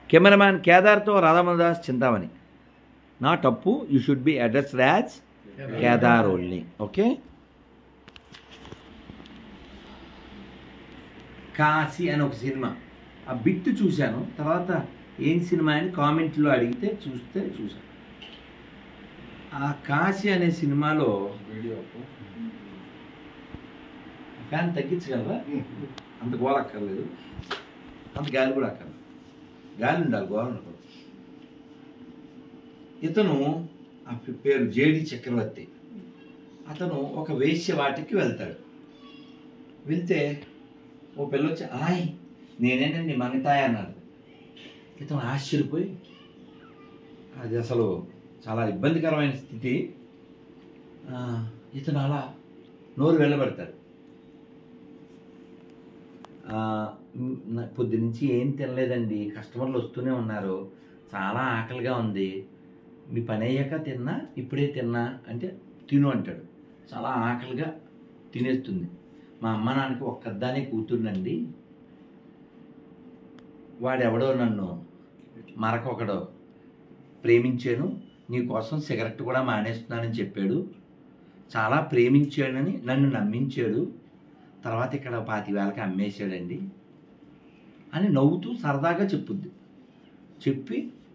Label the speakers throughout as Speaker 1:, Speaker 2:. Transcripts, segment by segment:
Speaker 1: Cameraman కేదార్తో Radhamohan Chintamani. Not Appu, you should be addressed as Kedar only. Okay. Kashi అని ఒక సినిమా, ఆ బిట్ చూశాను. తర్వాత ఏం సినిమా అని కామెంట్లో అడిగితే చూశాను. ఆ కాశీ అనే సినిమాలో ఫ్యాన్ తగ్గించగలరా? అంత గోల అక్కర్లేదు, అంత గాలి కూడా అక్కర్లేదు. గాలి ఉండాలి, గోల ఉండకూడదు. ఇతను ఆ పేరు జేడి చక్రవర్తి. అతను ఒక వేశ్యవాటికి వెళ్తాడు. వెళ్తే ఓ పిల్లొచ్చి ఆయ్ నేనేనండి మంగతాయ అన్నాడు. ఇతను ఆశ్చర్యపోయి, అది అసలు చాలా ఇబ్బందికరమైన స్థితి. ఇతను అలా నోరు వెళ్ళబెడతాడు. పొద్దునుంచి ఏం తినలేదండి, కస్టమర్లు వస్తూనే ఉన్నారు, చాలా ఆకలిగా ఉంది, మీ పని అయ్యాక తిన్నా ఇప్పుడే తిన్నా అంటే తిను అంటాడు. చాలా ఆకలిగా తినేస్తుంది. మా అమ్మ నాన్నకి ఒక్కదానే కూతుర్నండి, వాడెవడో నన్ను మరొకడో ప్రేమించాను, నీకోసం సిగరెట్ కూడా మానేస్తున్నానని చెప్పాడు, చాలా ప్రేమించాడని నన్ను నమ్మించాడు, తర్వాత ఇక్కడ 25,000కి అమ్మేశాడండి అని నవ్వుతూ సరదాగా చెప్పుద్ది. చెప్పి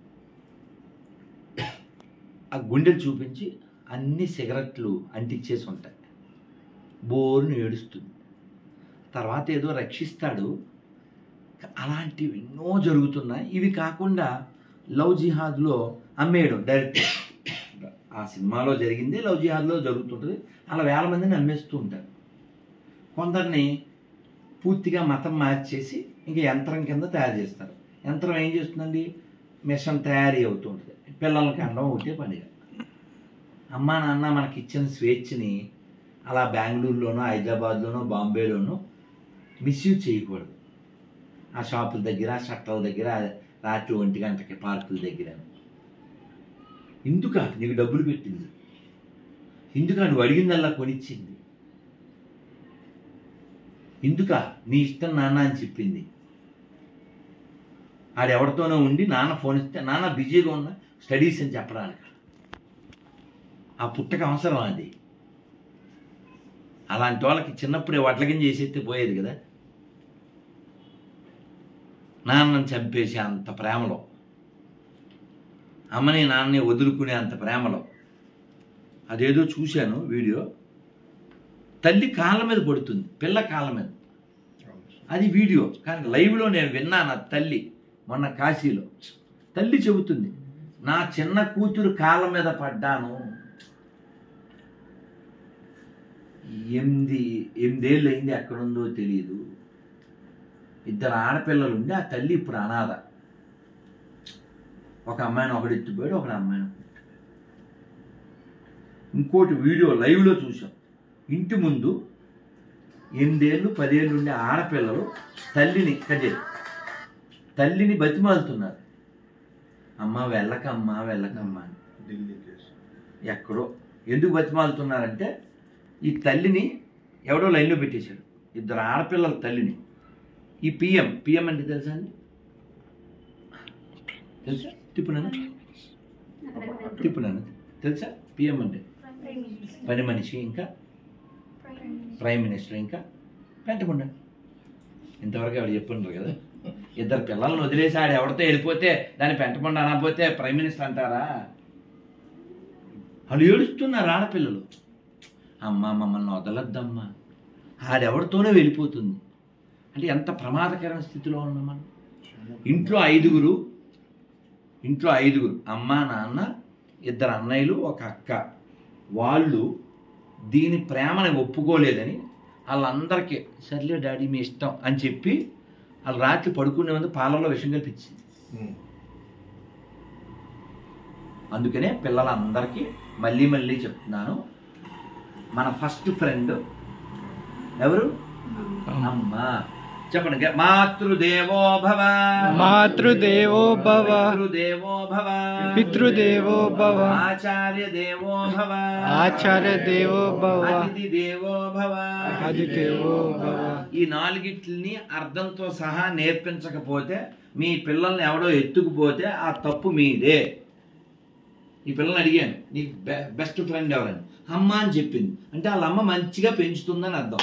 Speaker 1: ఆ గుండెలు చూపించి అన్ని సిగరెట్లు అంటించేసి ఉంటాయి. బోరును ఏడుస్తుంది. తర్వాత ఏదో రక్షిస్తాడు. అలాంటివి ఎన్నో జరుగుతున్నాయి. ఇవి కాకుండా లవ్ జిహాద్లో అమ్మేయడం డైరెక్ట్, ఆ సినిమాలో జరిగింది లవ్ జిహాద్లో జరుగుతుంటుంది. అలా వేల మందిని అమ్మేస్తూ ఉంటారు. కొందరిని పూర్తిగా మతం మార్చేసి ఇంకా యంత్రం కింద తయారు చేస్తారు. యంత్రం ఏం చేస్తుందండి, మిషన్ తయారీ అవుతూ ఉంటుంది. పిల్లలకి అనడం ఒకటే పనిగా. అమ్మా నాన్న మనకి ఇచ్చిన స్వేచ్ఛని అలా బెంగళూరులోనో హైదరాబాద్లోనో బాంబేలోనో మిస్యూజ్ చేయకూడదు. ఆ షాపుల దగ్గర, షట్టల దగ్గర, రాత్రి 1 గంటకి పార్కుల దగ్గర. ఎందుకా నీకు డబ్బులు పెట్టింది, ఎందుకా నువ్వు అడిగిందల్లా కొనిచ్చింది, ఎందుకా నీ ఇష్టం నాన్న అని చెప్పింది. ఆడెవరితోనో ఉండి నాన్న ఫోన్ ఇస్తే నాన్న బిజీగా ఉన్నా స్టడీస్ అని చెప్పడానికి. ఆ పుట్టక అవసరం అది. అలాంటి వాళ్ళకి చిన్నప్పుడే వడ్లగిం చేసేస్తే పోయేది కదా. నాన్నని చంపేసే అంత ప్రేమలో, అమ్మని నాన్నని వదులుకునే అంత ప్రేమలో. అదేదో చూశాను వీడియో, తల్లి కాళ్ళ మీద పడుతుంది, పిల్ల కాళ్ళ మీద. అది వీడియో, కానీ లైవ్లో నేను విన్నాను. ఆ తల్లి మొన్న కాశీలో తల్లి చెబుతుంది, నా చిన్న కూతురు కాళ్ళ మీద పడ్డాను, 8 ఏళ్ళు అయింది, ఎక్కడుందో తెలియదు, 2 ఆడపిల్లలు ఉండి ఆ తల్లి ఇప్పుడు అనాథ. ఒక అమ్మాయిని ఒకడు ఎత్తిపోయాడు, ఒక అమ్మాయిని. ఇంకోటి వీడియో లైవ్లో చూసాం. ఇంటి ముందు 8 ఏళ్ళు 10 ఏళ్ళు ఉండే ఆడపిల్లలు తల్లిని బతిమాలుతున్నారు. అమ్మ వెళ్ళకమ్మా వెళ్ళకమ్మా అని. ఎక్కడో ఎందుకు బతిమాలుతున్నారంటే, ఈ తల్లిని ఎవడో లైన్లో పెట్టేశాడు, 2 ఆడపిల్లల తల్లిని. ఈ పిఎం అంటే తెలుసా అండి? తెలుసా? తిప్పునాను తెలుసా? పిఎం అంటే పని మనిషి, ఇంకా ప్రైమ్ మినిస్టర్, ఇంకా పెంటకుండా. ఇంతవరకు ఎవరు చెప్పుంటారు కదా. 2 పిల్లలను వదిలేసి ఆడు ఎవరితో వెళ్ళిపోతే దాన్ని పెంటకుండా అనకపోతే ప్రైమ్ మినిస్టర్ అంటారా? వాళ్ళు ఏడుస్తున్నారు ఆడపిల్లలు. అమ్మ మమ్మల్ని వదలద్దమ్మా, ఆడెవరితోనే వెళ్ళిపోతుంది అంటే ఎంత ప్రమాదకరమైన స్థితిలో ఉన్నాం మనం. ఇంట్లో ఐదుగురు అమ్మ నాన్న, 2 అన్నయ్యలు, ఒక అక్క. వాళ్ళు దీని ప్రేమని ఒప్పుకోలేదని వాళ్ళందరికీ సర్లే డాడీ మీ ఇష్టం అని చెప్పి వాళ్ళు రాత్రి పడుకునే ముందు పాలల్లో విషం కల్పించింది. అందుకనే పిల్లలందరికీ మళ్ళీ చెప్తున్నాను, మన ఫస్ట్ ఫ్రెండ్ ఎవరు? అమ్మ. చెప్పండి. మాతృదేవో భవ,
Speaker 2: మాతృదేవో భవ,
Speaker 1: పితృదేవో భవ,
Speaker 2: పితృదేవో భవ,
Speaker 1: ఆచార్య దేవో భవ,
Speaker 2: ఆచార్య దేవో భవ,
Speaker 1: అతిథి దేవో భవ,
Speaker 2: అతిథేవో భవ.
Speaker 1: ఈ నాలుగిట్లని అర్థంతో సహా నేర్పించకపోతే మీ పిల్లల్ని ఎవడో ఎత్తుకుపోతే ఆ తప్పు మీదే. ఈ పిల్లల్ని అడిగాను, నీకు బెస్ట్ ఫ్రెండ్ ఎవరని. అమ్మ అని చెప్పింది. అంటే వాళ్ళ అమ్మ మంచిగా పెంచుతుందని అర్థం.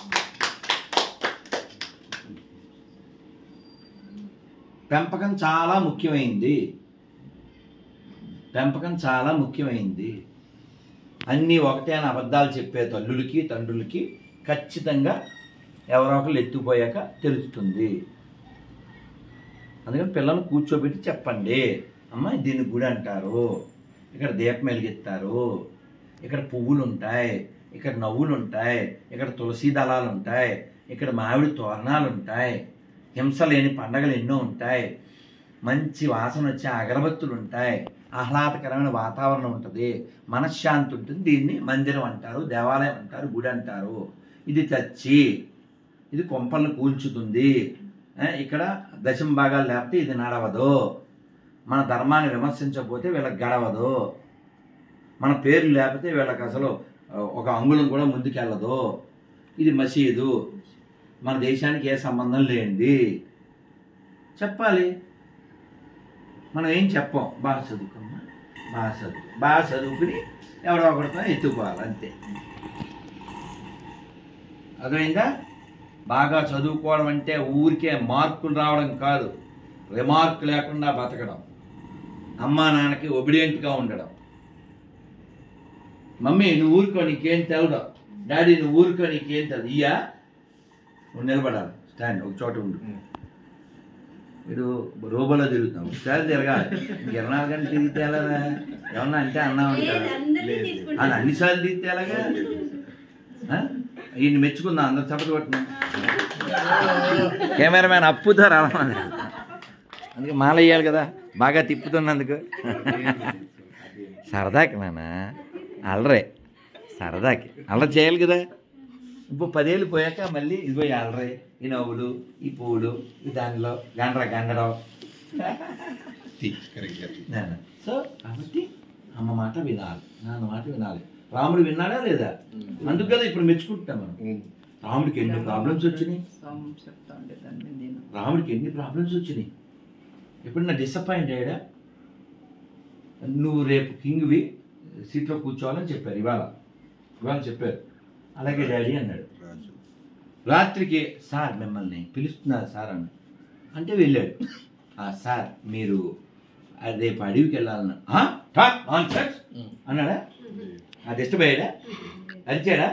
Speaker 1: పెంపకం చాలా ముఖ్యమైంది. పెంపకం చాలా ముఖ్యమైంది. అన్నీ ఒకటే అని అబద్ధాలు చెప్పే తల్లులకి తండ్రులకి ఖచ్చితంగా ఎవరో ఒకరు ఎత్తుకుపోయాక తెలుస్తుంది. అందుకని పిల్లల్ని కూర్చోబెట్టి చెప్పండి, అమ్మ దీన్ని గుడి అంటారు, ఇక్కడ దీపం వెలిగిస్తారు, ఇక్కడ పువ్వులు ఉంటాయి, ఇక్కడ నవ్వులు ఉంటాయి, ఇక్కడ తులసి దళాలు ఉంటాయి, ఇక్కడ మామిడి తోరణాలు ఉంటాయి, హింస లేని పండగలు ఎన్నో ఉంటాయి, మంచి వాసన వచ్చే అగరబత్తులు ఉంటాయి, ఆహ్లాదకరమైన వాతావరణం ఉంటుంది, మనశ్శాంతి ఉంటుంది. దీన్ని మందిరం అంటారు, దేవాలయం అంటారు, గుడి అంటారు. ఇది చచ్చి, ఇది కొంపలను కూల్చుతుంది, ఇక్కడ దశమ భాగాలు లేకపోతే ఇది నడవదు, మన ధర్మాన్ని విమర్శించకపోతే వీళ్ళకి గడవదు, మన పేర్లు లేకపోతే వీళ్ళకి అసలు ఒక అంగుళం కూడా ముందుకెళ్ళదు, ఇది మసీదు, మన దేశానికి ఏ సంబంధం లేనిది చెప్పాలి. మనం ఏం చెప్పాం, బాగా చదువుకున్నా, బాగా చదువుకుని ఎవడో ఒకరితో ఎత్తుకోవాలి అంతే. అర్థమైందా? బాగా చదువుకోవడం అంటే ఊరికే మార్కులు రావడం కాదు, రిమార్క్ లేకుండా బతకడం, అమ్మా నాన్నకి ఒబిడియంట్గా ఉండడం. మమ్మీ నువ్వు ఊరుకో నీకేం తెలదు, డాడీ నువ్వు ఊరుకో నీకేం తెలదు, ఇయ్యా నువ్వు నిలబడాలి, స్టాండ్ ఒక చోట ఉండు. మీరు రోబోలో తిరుగుతాం, ఒకసారి తిరగాలి, 24 గంటలు తిరిగితే ఎలాగా? ఏమన్నా అంటే అన్నామంటారు, అది అన్నిసార్లు తిరిగితే ఎలాగా? ఈయన్ని మెచ్చుకుందాం, అందరు చప్పట్లు కొట్టినా. కెమెరామ్యాన్ అప్పుతారు అలా, అందుకే మాల వేయాలి కదా, బాగా తిప్పుతున్నందుకు. సరదాకి నాన్న, అల్లరే సరదాకి అల్లరి చేయాలి కదా. ఇప్పుడు 10 ఏళ్ళు పోయాక మళ్ళీ ఇదిగో అల్లరే, ఈ నవ్వులు, ఈ పువ్వులు, ఈ దానిలో గండడం. సో కాబట్టి అమ్మ మాట వినాలి, నాన్న మాట వినాలి. రాముడు విన్నాడా లేదా? అందుకు కదా ఇప్పుడు మెచ్చుకుంటాం మనం. రాముడికి ఎన్ని ప్రాబ్లమ్స్ వచ్చినాయి, రాముడికి ఎన్ని ప్రాబ్లమ్స్ వచ్చినాయి. ఎప్పుడన్నా డిసప్పాయింట్ అయ్యాడా? నువ్వు రేపు కింగ్వి, సీట్లో కూర్చోవాలని చెప్పారు, ఇవాళ చెప్పారు. అలాగే డాడీ అన్నాడు. రాత్రికి సార్ మిమ్మల్ని పిలుస్తున్నారు సార్ అన్న అంటే వెళ్ళాడు. సార్ మీరు రేపు అడవికి వెళ్ళాలన్నా అన్నాడా? అది ఇష్టపోయాడా? అరిచాడా?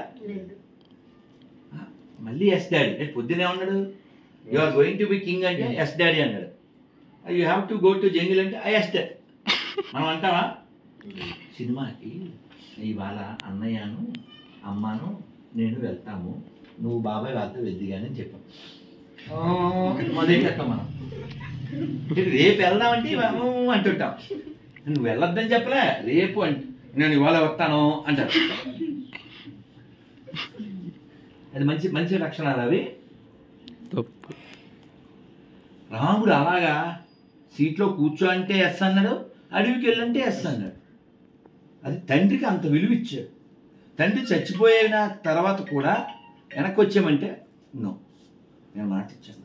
Speaker 1: మళ్ళీ ఎస్ డాడీ. పొద్దునే ఉన్నాడు, you are going to be king అంటే ఎస్ డాడీ అన్నాడు. You have to go to jungle అంటే ఎస్ డాడీ. మనం అంటావా? సినిమాకి ఇవాళ అన్నయ్యను అమ్మను నేను వెళ్తాము, నువ్వు బాబాయ్ వాళ్ళతో వెళ్ది కానీ అని చెప్పాం. మొదలెట్టాం మనం. రేపు వెళ్దామంటే అంటుంటాం. నువ్వు వెళ్ళొద్దని చెప్పలే, రేపు అంటే నేను ఇవాళ వస్తాను అంటారు. అది మంచి మంచి లక్షణాలు అవి. రాముడు అలాగా సీట్లో కూర్చో అంటే ఎస్ అన్నాడు, అడవికి వెళ్ళంటే ఎస్ అన్నాడు. అది తండ్రికి అంత విలువ ఇచ్చాడు. తండ్రి చచ్చిపోయిన తర్వాత కూడా వెనక్కి వచ్చామంటే నో, నేను మాట ఇచ్చాను.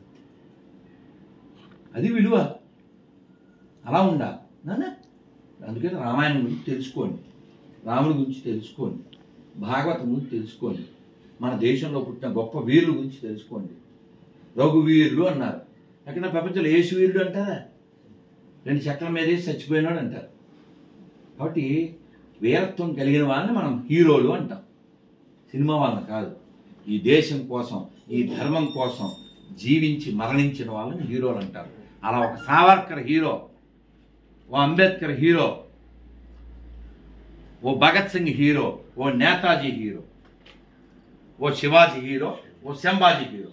Speaker 1: అది విలువ. అలా ఉండాలి నాన్న. అందుకని రామాయణం గురించి తెలుసుకోండి, రాముడి గురించి తెలుసుకోండి, భాగవతం గురించి తెలుసుకోండి, మన దేశంలో పుట్టిన గొప్ప వీరుల గురించి తెలుసుకోండి. రఘువీరులు అన్నారు. ఎక్కడ ప్రపంచంలో యేసు వీరుడు అంటారా? 2 చెట్ల మీద వేసి చచ్చిపోయినాడు అంటారు. కాబట్టి వీరత్వం కలిగిన వాళ్ళని మనం హీరోలు అంటాం, సినిమా వాళ్ళని కాదు. ఈ దేశం కోసం, ఈ ధర్మం కోసం జీవించి మరణించిన వాళ్ళని హీరోలు అంటారు. అలా ఒక సావర్కర్ హీరో, ఓ అంబేద్కర్ హీరో, ఓ భగత్ సింగ్ హీరో, ఓ నేతాజీ హీరో, ఓ శివాజీ హీరో, ఓ సంభాజీ హీరో.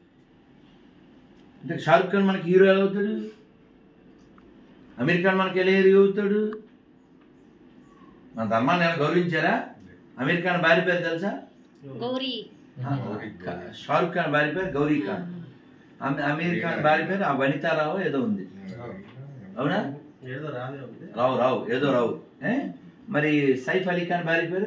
Speaker 1: అంటే షారుఖ్ ఖాన్ మనకి హీరో ఎలా అవుతాడు? అమెరికా మనకి ఎలా హీరో అవుతాడు? మన ధర్మాన్ని ఎలా గౌరవించారా? అమెరికా భార్య పేరు తెలుసా? షారుఖ్ ఖాన్ భార్య పేరు గౌరీ ఖాన్. అమీర్ ఖాన్ భార్య పేరు ఆ వనితారావు ఏదో ఉంది, అవునా? రావు ఏదో రావు. మరి సైఫ్ అలీ ఖాన్ భార్య పేరు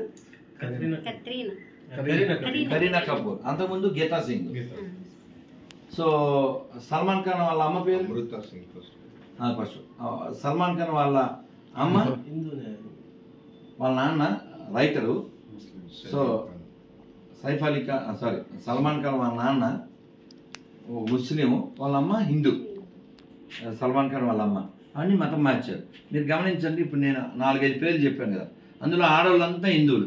Speaker 1: కరీనా కపూర్, అంతకుముందు గీతా సింగ్. సో సల్మాన్ ఖాన్ వాళ్ళ అమ్మ పేరు ఫస్ట్. సల్మాన్ ఖాన్ వాళ్ళ అమ్మ, వాళ్ళ నాన్న రైటరు. సో సైఫ్ అలీ ఖాన్ సల్మాన్ ఖాన్ వాళ్ళ నాన్న ముస్లిం, వాళ్ళ అమ్మ హిందూ. సల్మాన్ ఖాన్ వాళ్ళ అమ్మ అన్ని మతం మార్చారు. మీరు గమనించండి, ఇప్పుడు నేను 4-5 పేర్లు చెప్పాను కదా, అందులో ఆడవాళ్ళంతా హిందువులు.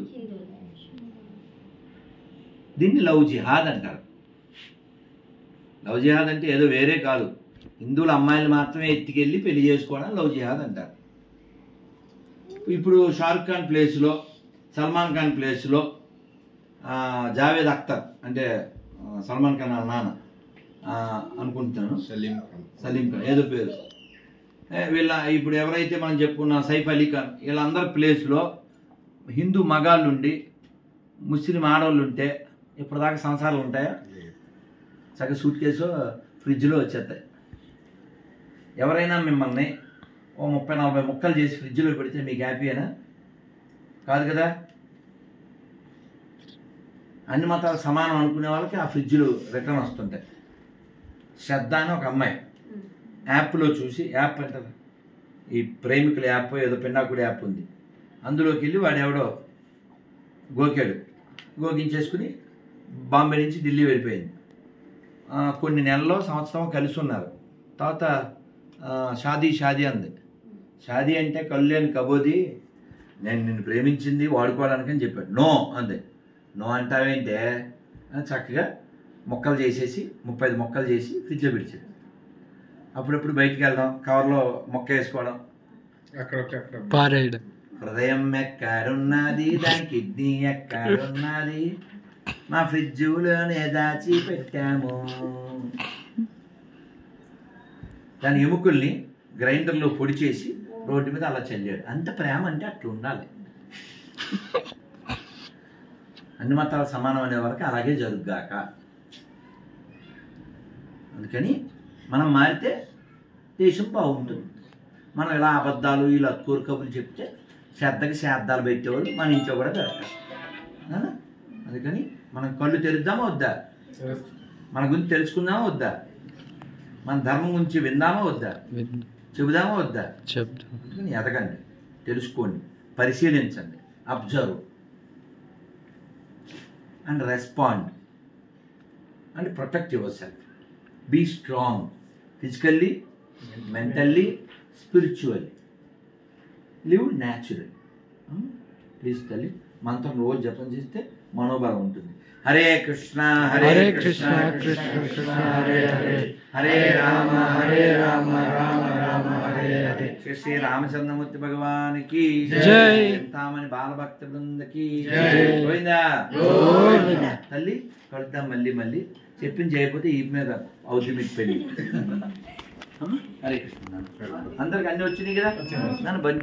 Speaker 1: దీన్ని లవ్ జిహాద్ అంటారు. లవ్ జిహాద్ అంటే ఏదో వేరే కాదు, హిందువుల అమ్మాయిలు మాత్రమే ఎత్తికెళ్ళి పెళ్లి చేసుకోవడం లవ్ జిహాద్ అంటారు. ఇప్పుడు షారుఖ్ ఖాన్ ప్లేస్లో, సల్మాన్ ఖాన్ ప్లేస్లో జావేద్ అఖ్తర్, అంటే సల్మాన్ ఖాన్ వాళ్ళ నాన్న అనుకుంటున్నాను, సలీం ఖాన్ ఏదో పేరు, వీళ్ళ ఇప్పుడు ఎవరైతే మనం చెప్పుకున్న సైఫ్ అలీ ఖాన్, వీళ్ళందరి ప్లేస్లో హిందూ మగాళ్ళుండి ముస్లిం ఆడవాళ్ళు ఉంటే ఇప్పటిదాకా సంసారాలు ఉంటాయా? చక్కగా సూట్ కేసు ఫ్రిడ్జ్లో వచ్చేస్తాయి. ఎవరైనా మిమ్మల్ని ఓ 30-40 ముక్కలు చేసి ఫ్రిడ్జ్లో పెడితే మీకు హ్యాపీయేనా? కాదు కదా. అన్ని మతాలు సమానం అనుకునే వాళ్ళకి ఆ ఫ్రిడ్జ్లు రిటర్న్ వస్తుంటాయి. శ్రద్ధ అని ఒక అమ్మాయి యాప్లో చూసి, యాప్ అంటారు ఈ ప్రేమికుల యాప్, ఏదో పెన్నాకుడి యాప్ ఉంది, అందులోకి వెళ్ళి వాడు ఎవడో గోకించేసుకుని బాంబే నుంచి ఢిల్లీ వెళ్ళిపోయింది. కొన్ని నెలల్లో సంవత్సరం కలిసి ఉన్నారు. తర్వాత షాదీ అంది. షాదీ అంటే కళ్ళు లేని కబోది, నేను నిన్ను ప్రేమించింది వాడుకోవడానికని చెప్పాడు. నో అంది. నో అంటావేంటే చక్కగా మొక్కలు చేసేసి 35 మొక్కలు చేసి ఫ్రిడ్జ్లో పెడిచాడు. అప్పుడప్పుడు బయటికి వెళ్దాం, కవర్లో మొక్క వేసుకోవడం,
Speaker 2: పారేయడం.
Speaker 1: హృదయం ఎక్కడున్నది, దాని కిడ్నీ ఎక్కడున్నది, మా ఫ్రిడ్జ్లోనే దాచి పెట్టాము. దాని ఎముకల్ని గ్రైండర్లో పొడి చేసి రోడ్డు మీద అలా చల్లాడు. అంత ప్రేమ అంటే అట్లా ఉండాలి. అన్ని మతాలు సమానం అనే వరకు అలాగే జరుగుగాక. అందుకని మనం మారితే దేశం బాగుంటుంది. మనం ఇలా అబద్ధాలు ఇలా అక్కూరు కబుర్లు చెప్తే శ్రద్ధకి శ్రాద్ధాలు పెట్టేవాళ్ళు మన ఇంట్లో కూడా పెడతారు. అందుకని మనం కళ్ళు తెరుద్దామా వద్దా? మన గురించి తెలుసుకుందామా వద్దా? మన ధర్మం గురించి విందామా వద్దా? చెబుదామా వద్దా? అందుకని ఎదగండి, తెలుసుకోండి, పరిశీలించండి, observe and respond and protect yourself. Be strong physically, mentally, spiritually. Live natural. Please తల్లి మంత్రం రోజు జపం చేస్తే మనోబలం ఉంటుంది. హరే కృష్ణ హరే కృష్ణ కృష్ణ కృష్ణ హరే హరే, హరే రామ రామ రామ హరే హరే. శ్రీ రామచంద్రమూర్తి భగవానికి
Speaker 2: జై.
Speaker 1: చింతామణి బాలభక్త బృందకి
Speaker 2: జై.
Speaker 1: గోవిందా. తల్లి కలుద్దాం మళ్ళీ చెప్పింది చేయకపోతే ఈ మీద అవుతుంది మీకు పెళ్ళి. హరే కృష్ణ. అందరికి అన్ని వచ్చినాయి కదా. నన్ను